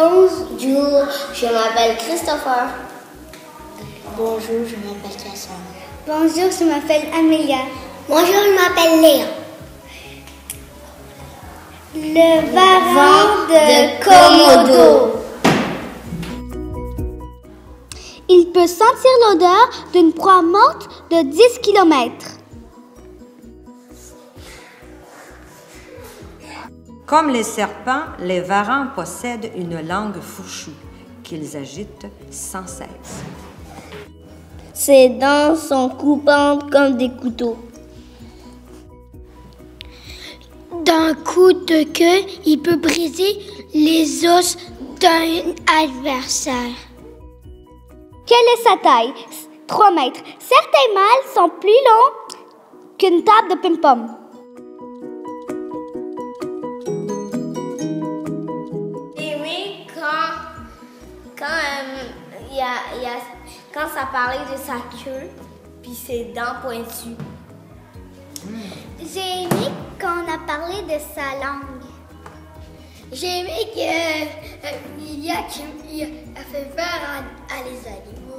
Bonjour, je m'appelle Christopher. Bonjour, je m'appelle Cassandre. Bonjour, je m'appelle Amélia. Bonjour, je m'appelle Léa. Le varan de Komodo. Il peut sentir l'odeur d'une proie morte de 10 km. Comme les serpents, les varans possèdent une langue fourchue qu'ils agitent sans cesse. Ses dents sont coupantes comme des couteaux. D'un coup de queue, il peut briser les os d'un adversaire. Quelle est sa taille? 3 mètres. Certains mâles sont plus longs qu'une table de ping-pong. J'ai aimé quand ça parlait de sa queue puis ses dents pointues. J'ai aimé quand on a parlé de sa langue. J'ai aimé qu'il a fait peur à les animaux.